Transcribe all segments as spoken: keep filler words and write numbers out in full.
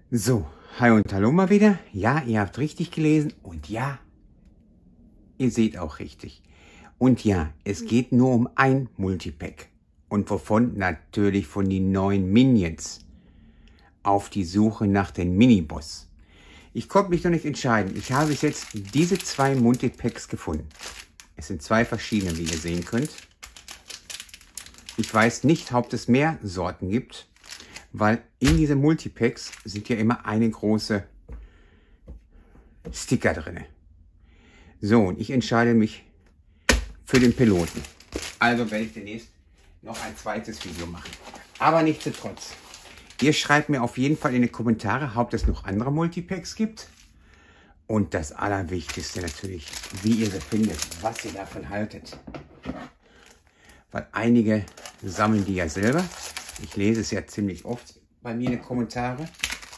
So, hi und hallo mal wieder. Ja, ihr habt richtig gelesen und ja, ihr seht auch richtig. Und ja, es geht nur um ein Multipack. Und wovon? Natürlich von den neuen Minions. Auf die Suche nach den Miniboss. Ich konnte mich noch nicht entscheiden. Ich habe bis jetzt diese zwei Multipacks gefunden. Es sind zwei verschiedene, wie ihr sehen könnt. Ich weiß nicht, ob es mehr Sorten gibt, weil in diese Multipacks sind ja immer eine große Sticker drin. So, und ich entscheide mich für den Piloten. Also werde ich demnächst noch ein zweites Video machen. Aber nichtsdestotrotz. Ihr schreibt mir auf jeden Fall in die Kommentare, ob es noch andere Multipacks gibt. Und das Allerwichtigste natürlich, wie ihr sie findet, was ihr davon haltet. Weil einige sammeln die ja selber. Ich lese es ja ziemlich oft bei mir in den Kommentaren.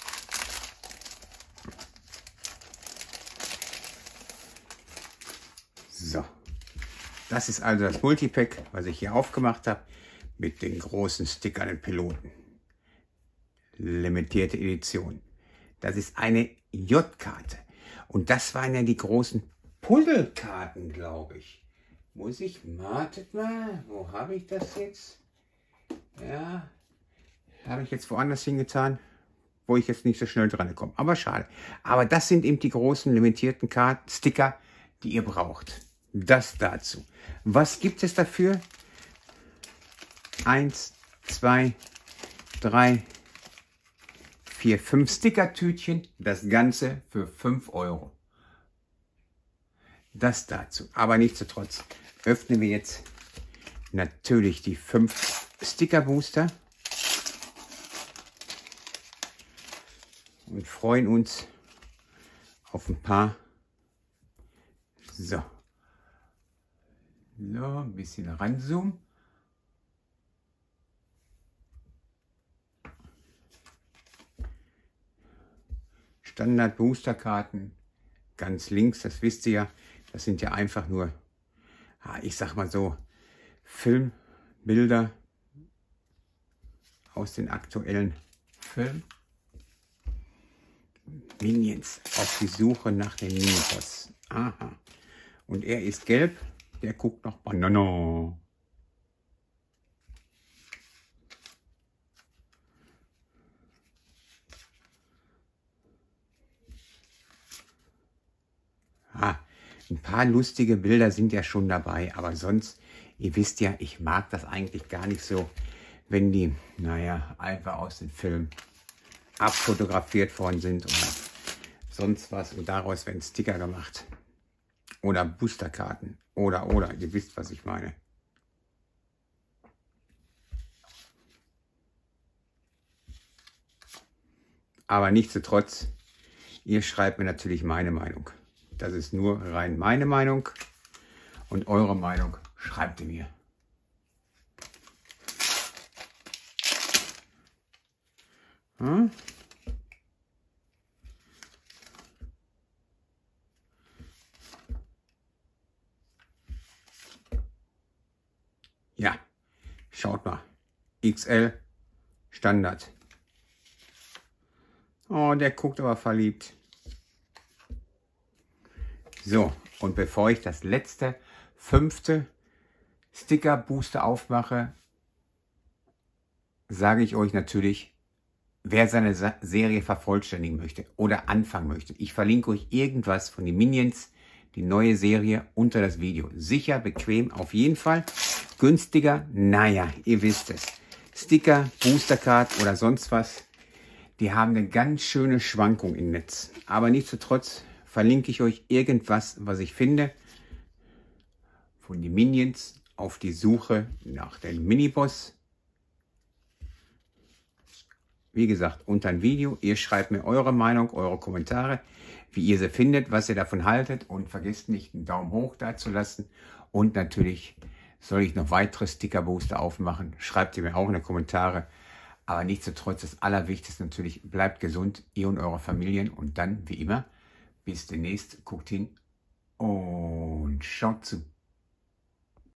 So, das ist also das Multipack, was ich hier aufgemacht habe, mit den großen Stickern und Piloten. Limitierte Edition. Das ist eine J-Karte. Und das waren ja die großen Puzzlekarten, glaube ich. Muss ich, wartet mal, wo habe ich das jetzt? Ja, habe ich jetzt woanders hingetan, wo ich jetzt nicht so schnell dran komme. Aber schade. Aber das sind eben die großen limitierten Karten, Sticker, die ihr braucht. Das dazu. Was gibt es dafür? Eins, zwei, drei, vier, fünf Stickertütchen. Das Ganze für fünf Euro. Das dazu. Aber nichtsdestotrotz öffnen wir jetzt natürlich die fünf Sticker-Booster und freuen uns auf ein paar. So. So, ein bisschen ranzoomen. Standard Boosterkarten. Ganz links, das wisst ihr ja. Das sind ja einfach nur, ich sag mal so, Filmbilder aus den aktuellen Filmen. Minions auf die Suche nach dem Miniboss. Aha. Und er ist gelb. Der guckt noch Banana. Ah, ein paar lustige Bilder sind ja schon dabei, aber sonst, ihr wisst ja, ich mag das eigentlich gar nicht so, wenn die, naja, einfach aus den Filmen abfotografiert worden sind oder sonst was und daraus werden Sticker gemacht. Oder Boosterkarten. Oder, oder, ihr wisst, was ich meine. Aber nichtsdestotrotz, ihr schreibt mir natürlich meine Meinung. Das ist nur rein meine Meinung. Und eure Meinung schreibt ihr mir. Hm? Ja, schaut mal. X L Standard. Oh, der guckt aber verliebt. So, und bevor ich das letzte, fünfte Sticker-Booster aufmache, sage ich euch natürlich, wer seine Serie vervollständigen möchte oder anfangen möchte. Ich verlinke euch irgendwas von den Minions, die neue Serie, unter das Video. Sicher, bequem, auf jeden Fall. Günstiger, naja, ihr wisst es. Sticker, Boostercard oder sonst was, die haben eine ganz schöne Schwankung im Netz. Aber nichtsdestotrotz verlinke ich euch irgendwas, was ich finde, von den Minions auf die Suche nach dem Miniboss. Wie gesagt, unter ein Video. Ihr schreibt mir eure Meinung, eure Kommentare, wie ihr sie findet, was ihr davon haltet. Und vergesst nicht, einen Daumen hoch da zu lassen. Und natürlich soll ich noch weitere Sticker-Booster aufmachen. Schreibt ihr mir auch in die Kommentare. Aber nichtsdestotrotz, das Allerwichtigste natürlich, bleibt gesund, ihr und eure Familien. Und dann, wie immer, bis demnächst. Guckt hin und schaut zu.